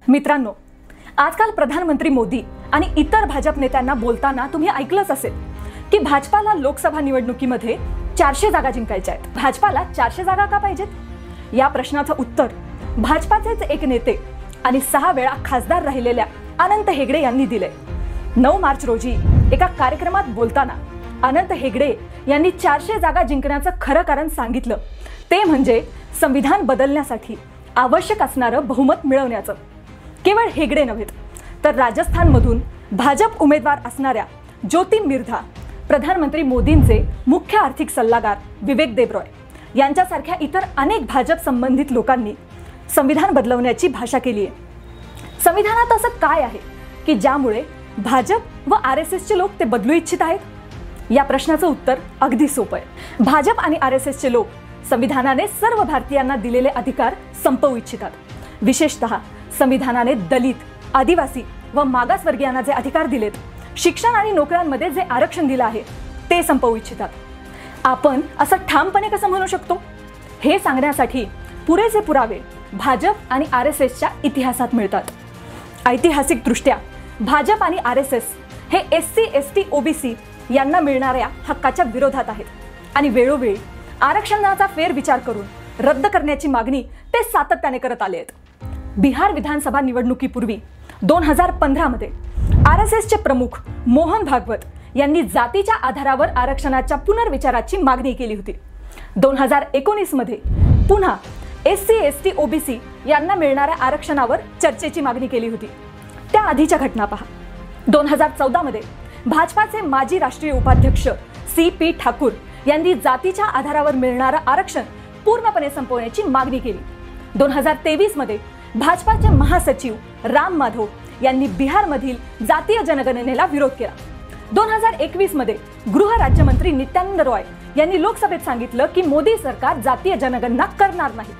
मित्रांनो, आजकाल प्रधानमंत्री मोदी आणि इतर भाजप नेत्यांना बोलताना तुम्ही ऐकलंच असेल की भाजपाला लोकसभा निवडणुकीमध्ये 400 जागा जिंकायच्या आहेत। भाजपाला 400 जागा का पाहिजेत या प्रश्नाचं उत्तर भाजपाचेच एक नेते आणि 6 वेळा खासदार राहिलेल्या अनंत हेगडे यांनी दिले। 9 मार्च रोजी एका कार्यक्रमात बोलताना अनंत हेगडे यांनी 400 जागा जिंकण्याचं खरं कारण सांगितलं, ते म्हणजे संविधान बदलण्यासाठी आवश्यक असणारं बहुमत मिळवण्याचं। केवळ हेगडे नव्हेत तर राजस्थानमधून भाजप उमेदवार असणाऱ्या ज्योती मिर्धा, प्रधानमंत्री मोदींचे मुख्य आर्थिक सल्लागार विवेक देबरॉय यांच्यासारख्या इतर अनेक भाजप संबंधित लोकांनी संविधान बदलवण्याची भाषा केली आहे। संविधानात असं काय आहे की ज्यामुळे भाजप व आरएसएसचे लोक ते बदलू इच्छित आहेत? या प्रश्नाचं उत्तर अगदी सोपं आहे। भाजप आणि आरएसएसचे लोक संविधानाने सर्व भारतीयांना दिलेले अधिकार संपवू इच्छितात। विशेषतः संविधानाने दलित, आदिवासी व मागासवर्गीयांना जे अधिकार दिलेत, शिक्षण आणि नोकऱ्यांमध्ये जे आरक्षण दिलं आहे ते संपवू इच्छितात। आपण असं ठामपणे कसं म्हणू शकतो? हे सांगण्यासाठी पुरेसे पुरावे भाजप आणि आरएसएसच्या इतिहासात मिळतात। ऐतिहासिकदृष्ट्या भाजप आणि आरएसएस हे एससी, एसटी, ओबीसी यांना मिळणाऱ्या हक्काच्या विरोधात आहेत आणि वेळोवेळी आरक्षणाचा फेरविचार करून रद्द करण्याची मागणी ते सातत्याने करत आले आहेत। बिहार विधानसभा निवडणुकीपूर्वी 2015 मध्ये आरएसएसचे प्रमुख मोहन भागवत यांनी जातीच्या आधारावर आरक्षणाच्या पुनर्विचाराची मागणी केली होती। 2019 मध्ये पुन्हा एससी, एसटी, ओबीसी यांना मिळणाऱ्या आरक्षणावर चर्चेची मागणी केली होती। त्या आधीच्या घटना पहा। 2014 मध्ये भाजपाचे माजी राष्ट्रीय उपाध्यक्ष CP ठाकूर यांनी जातीच्या आधारावर मिळणारं आरक्षण पूर्णपणे संपवण्याची मागणी केली। 2023 मध्ये भाजपाचे महासचिव राम माधव यांनी बिहारमधील जातीय जनगणनेला विरोध केला। 2021 मध्ये गृह राज्यमंत्री नित्यानंद रॉय यांनी लोकसभेत सांगितलं की मोदी सरकार जातीय जनगणना करणार नाही।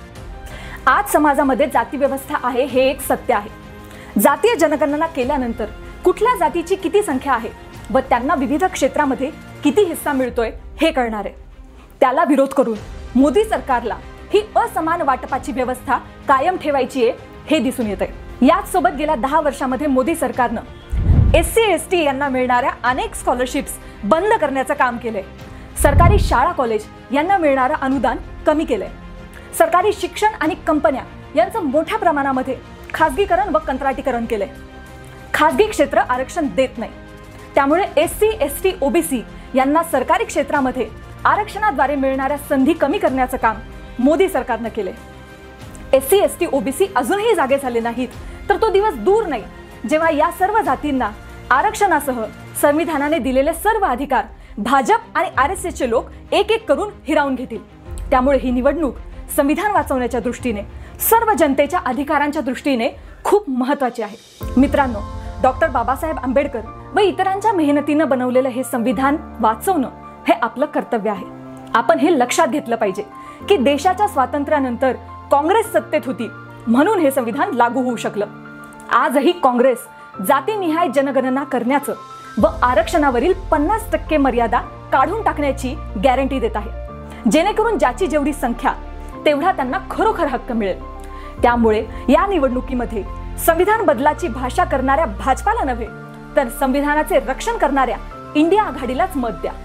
आज समाजामध्ये जाती व्यवस्था आहे हे एक सत्य आहे। जातीय जनगणना केल्यानंतर कुठल्या जातीची किती संख्या आहे व त्यांना विविध क्षेत्रामध्ये किती हिस्सा मिळतोय हे कळणार आहे। त्याला विरोध करून मोदी सरकारला ही असमान वाटपाची व्यवस्था कायम ठेवायची आहे हे दिसून येतंय। याच सोबत गेल्या 10 वर्षांमध्ये मोदी सरकारनं एससी, एसटी यांना मिळणाऱ्या अनेक स्कॉलरशिप्स बंद करण्याचं काम केलंय। सरकारी शाळा, कॉलेज यांना मिळणारं अनुदान कमी केलंय। सरकारी शिक्षण आणि कंपन्या यांचं मोठ्या प्रमाणामध्ये खासगीकरण व कंत्राटीकरण केलंय। खासगी क्षेत्र आरक्षण देत नाही, त्यामुळे एससी, एसटी, ओबीसी यांना सरकारी क्षेत्रामध्ये आरक्षणाद्वारे मिळणाऱ्या संधी कमी करण्याचं काम मोदी सरकारनं केले। एससी, एसटी, ओबीसी अजूनही जागे झाले नाहीत तर तो दिवस दूर नाही जेव्हा या सर्व जातींना आरक्षणासह संविधानाने दिलेले सर्व अधिकार भाजप आणि आरएसएसचे लोक एक एक करून हिरावून घेतील। त्यामुळे ही निवडणूक संविधान वाचवण्याच्या दृष्टीने, सर्व जनतेच्या अधिकारांच्या दृष्टीने खूप महत्त्वाची आहे। मित्रांनो, डॉक्टर बाबासाहेब आंबेडकर व इतरांच्या मेहनतीने बनवलेलं हे संविधान वाचवणं हे आपलं कर्तव्य आहे। आपण हे लक्षात घेतलं पाहिजे की देशाच्या स्वातंत्र्यानंतर काँग्रेस सत्तेत होती म्हणून हे संविधान लागू होऊ शकलं। आजही काँग्रेस जातीनिहाय जनगणना करण्याचं व आरक्षणावरील 50% मर्यादा काढून टाकण्याची गॅरंटी देत आहे, जेणेकरून ज्याची जेवढी संख्या तेवढा त्यांना खरोखर हक्क मिळेल। त्यामुळे या निवडणुकीमध्ये संविधान बदलाची भाषा करणाऱ्या भाजपाला नव्हे तर संविधानाचे रक्षण करणाऱ्या इंडिया आघाडीलाच मत द्या।